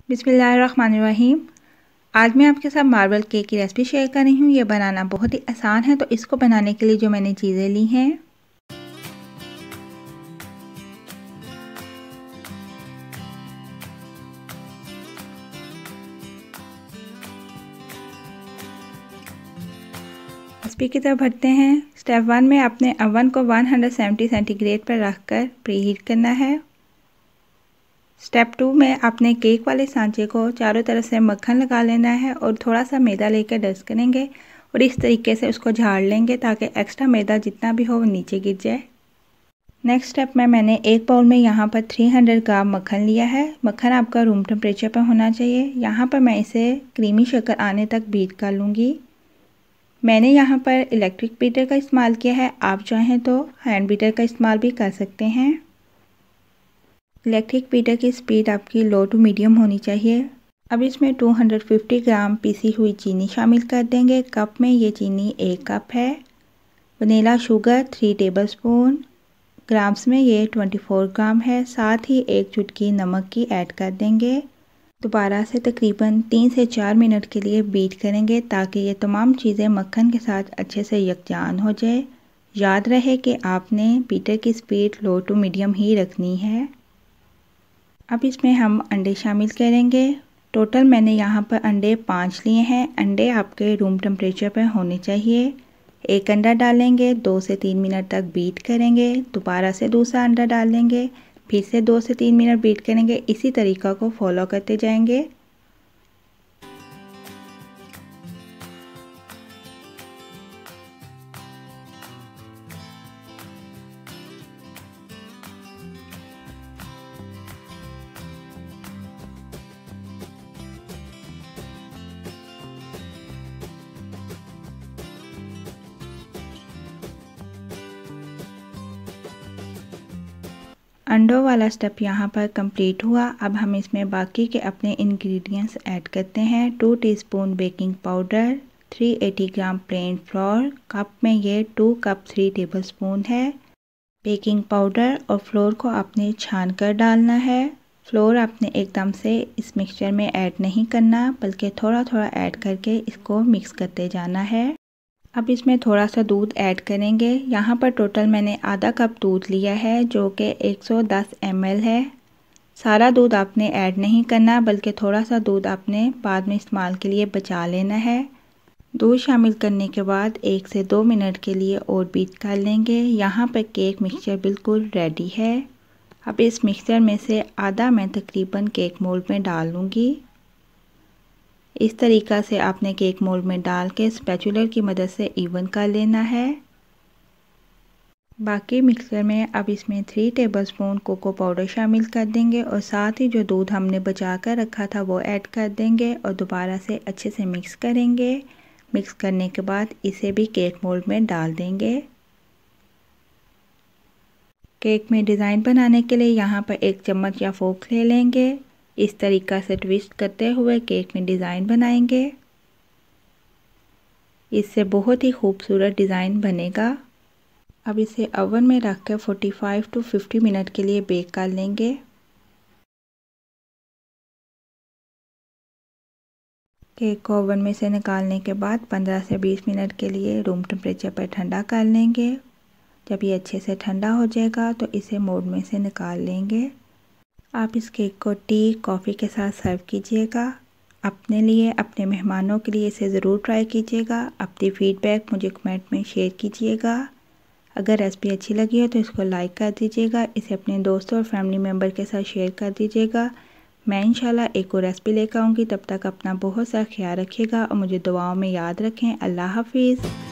बिस्मिल्लाहिर्रहमानिर्रहीम। आज मैं आपके साथ मार्बल केक की रेसिपी शेयर कर रही हूँ। ये बनाना बहुत ही आसान है। तो इसको बनाने के लिए जो मैंने चीज़ें ली हैं, रेसिपी की तरफ बढ़ते हैं। स्टेप 1 में अपने अवन को 170 सेंटीग्रेड पर रखकर प्रीहीट करना है। स्टेप 2 में अपने केक वाले सांचे को चारों तरफ से मक्खन लगा लेना है और थोड़ा सा मैदा लेकर डस्ट करेंगे और इस तरीके से उसको झाड़ लेंगे ताकि एक्स्ट्रा मैदा जितना भी हो वो नीचे गिर जाए। नेक्स्ट स्टेप में मैंने एक बाउल में यहाँ पर 300 ग्राम मक्खन लिया है। मक्खन आपका रूम टेम्परेचर पर होना चाहिए। यहाँ पर मैं इसे क्रीमी शक्कर आने तक बीट कर लूँगी। मैंने यहाँ पर इलेक्ट्रिक बीटर का इस्तेमाल किया है, आप चाहें तो हैंड बीटर का इस्तेमाल भी कर सकते हैं। इलेक्ट्रिक बीटर की स्पीड आपकी लो टू मीडियम होनी चाहिए। अब इसमें 250 ग्राम पीसी हुई चीनी शामिल कर देंगे। कप में ये चीनी 1 कप है। वनीला शुगर 3 टेबलस्पून, ग्राम्स में ये 24 ग्राम है। साथ ही 1 चुटकी नमक की ऐड कर देंगे। दोबारा से तकरीबन 3 से 4 मिनट के लिए बीट करेंगे ताकि ये तमाम चीज़ें मक्खन के साथ अच्छे से यकजान हो जाए। याद रहे कि आपने बीटर की स्पीड लो टू मीडियम ही रखनी है। अब इसमें हम अंडे शामिल करेंगे। टोटल मैंने यहाँ पर अंडे 5 लिए हैं। अंडे आपके रूम टेम्परेचर पर होने चाहिए। एक अंडा डालेंगे, 2 से 3 मिनट तक बीट करेंगे। दोबारा से दूसरा अंडा डालेंगे, फिर से 2 से 3 मिनट बीट करेंगे। इसी तरीका को फॉलो करते जाएंगे। अंडों वाला स्टेप यहाँ पर कंप्लीट हुआ। अब हम इसमें बाकी के अपने इंग्रेडिएंट्स ऐड करते हैं। 2 teaspoon baking powder, 380 gram plain flour, cup में ये 2 कप 3 टेबलस्पून है। बेकिंग पाउडर और फ्लोर को आपने छान कर डालना है। फ्लोर आपने एकदम से इस मिक्सचर में ऐड नहीं करना, बल्कि थोड़ा थोड़ा ऐड करके इसको मिक्स करते जाना है। अब इसमें थोड़ा सा दूध ऐड करेंगे। यहाँ पर टोटल मैंने आधा कप दूध लिया है जो कि 110 ml है। सारा दूध आपने ऐड नहीं करना, बल्कि थोड़ा सा दूध आपने बाद में इस्तेमाल के लिए बचा लेना है। दूध शामिल करने के बाद 1 से 2 मिनट के लिए और बीट कर लेंगे। यहाँ पर केक मिक्सचर बिल्कुल रेडी है। अब इस मिक्सचर में से आधा मैं तकरीबन केक मोल्ड में डाल लूँगी। इस तरीक़ा से आपने केक मोल्ड में डाल के स्पैचुलर की मदद से इवन कर लेना है। बाकी मिक्सर में अब इसमें 3 टेबलस्पून कोको पाउडर शामिल कर देंगे और साथ ही जो दूध हमने बचा कर रखा था वो ऐड कर देंगे और दोबारा से अच्छे से मिक्स करेंगे। मिक्स करने के बाद इसे भी केक मोल्ड में डाल देंगे। केक में डिज़ाइन बनाने के लिए यहाँ पर 1 चम्मच या फोर्क ले लेंगे। इस तरीक़ा से ट्विस्ट करते हुए केक में डिज़ाइन बनाएंगे। इससे बहुत ही खूबसूरत डिज़ाइन बनेगा। अब इसे ओवन में रख कर 45 टू 50 मिनट के लिए बेक कर लेंगे। केक को ओवन में से निकालने के बाद 15 से 20 मिनट के लिए रूम टेम्परेचर पर ठंडा कर लेंगे। जब ये अच्छे से ठंडा हो जाएगा तो इसे मोल्ड में से निकाल लेंगे। आप इस केक को टी, कॉफ़ी के साथ सर्व कीजिएगा। अपने लिए, अपने मेहमानों के लिए इसे ज़रूर ट्राई कीजिएगा। अपनी फ़ीडबैक मुझे कमेंट में शेयर कीजिएगा। अगर रेसिपी अच्छी लगी हो तो इसको लाइक कर दीजिएगा। इसे अपने दोस्तों और फैमिली मेम्बर के साथ शेयर कर दीजिएगा। मैं इंशाल्लाह एक और रेसिपी लेकर आऊँगी। तब तक अपना बहुत सा ख्याल रखिएगा और मुझे दुआओं में याद रखें। अल्लाह हाफिज़।